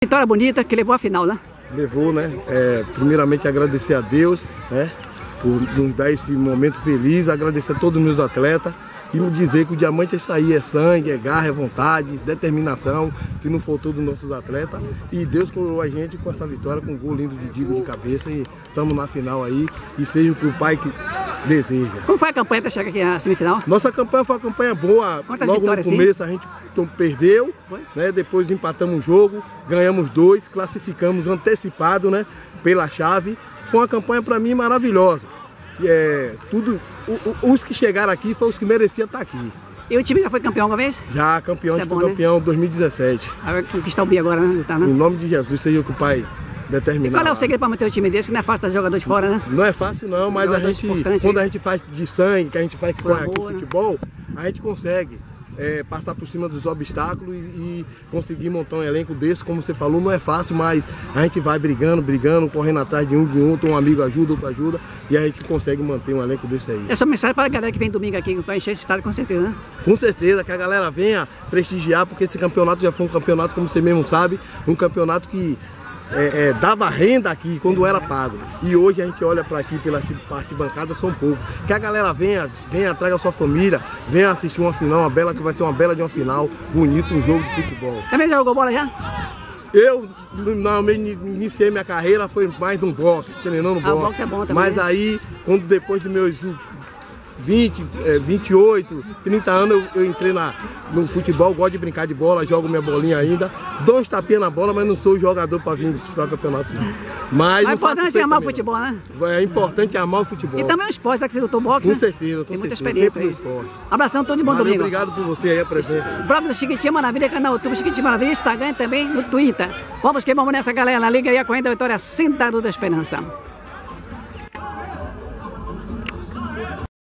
vitória bonita que levou à final, né? Levou, né? Primeiramente agradecer a Deus, né? Por nos dar esse momento feliz, agradecer a todos os meus atletas e me dizer que o diamante é isso aí, é sangue, é garra, é vontade, determinação, que não faltou dos nossos atletas. E Deus coroou a gente com essa vitória, com um gol lindo de Digo de cabeça e estamos na final aí e seja o que o pai que deseja. Como foi a campanha para chegar aqui na semifinal? Nossa campanha foi uma campanha boa. Quantas logo vitórias, no começo a gente perdeu, né? Depois empatamos um jogo, ganhamos 2, classificamos antecipado, né? Pela chave. Foi uma campanha para mim maravilhosa. Os que chegaram aqui foram os que mereciam estar aqui. E o time já foi campeão uma vez? Já, campeão, a gente foi campeão em 2017. Vai conquistar o bi agora, né? Tá, né? Em nome de Jesus, seja o que o pai determinar. E qual é o segredo para manter o time desse? Que não é fácil trazer jogadores de fora, né? Não é fácil não, mas a gente, quando a gente faz de sangue, que a gente faz com o futebol, a gente consegue passar por cima dos obstáculos e conseguir montar um elenco desse, como você falou, não é fácil, mas a gente vai brigando, correndo atrás de um, um amigo ajuda, outro ajuda, e a gente consegue manter um elenco desse aí. Essa mensagem para a galera que vem domingo aqui, que vai encher esse estádio com certeza, né? Com certeza, que a galera venha prestigiar, porque esse campeonato já foi um campeonato, como você mesmo sabe, um campeonato que dava renda aqui quando era pago. E hoje a gente olha para aqui pela parte de bancada, são poucos. Que a galera venha, traga a sua família, venha assistir uma final, que vai ser uma bela de uma final, bonito, um jogo de futebol. Também já jogou bola já? Eu normalmente iniciei minha carreira, foi mais num boxe, treinando boxe. O boxe é bom também. Mas aí, quando depois de meus 20, 28, 30 anos eu entrei no futebol, gosto de brincar de bola, jogo minha bolinha ainda, dou uns tapinhas na bola, mas não sou jogador para vir disputar o campeonato não. Mas é importante amar o futebol, né? É importante amar o futebol. E também o esporte, já que você lutou boxe, com né? certeza, tem muita experiência aí. Abração, todo de bom domingo. Obrigado por você aí, a presença. O blog do Chiquitinha Maravilha, canal YouTube Chiquitinha Maravilha, Instagram e também no Twitter. Vamos que vamos nessa galera, na liga aí a corrente da vitória, Sentado da Esperança.